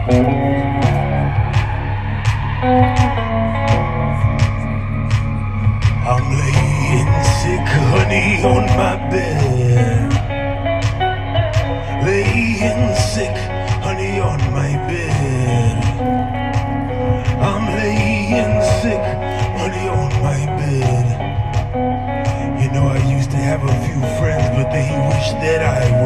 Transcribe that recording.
I'm laying sick, honey, on my bed. Laying sick, honey, on my bed. I'm laying sick, honey, on my bed. You know, I used to have a few friends, but they wish that I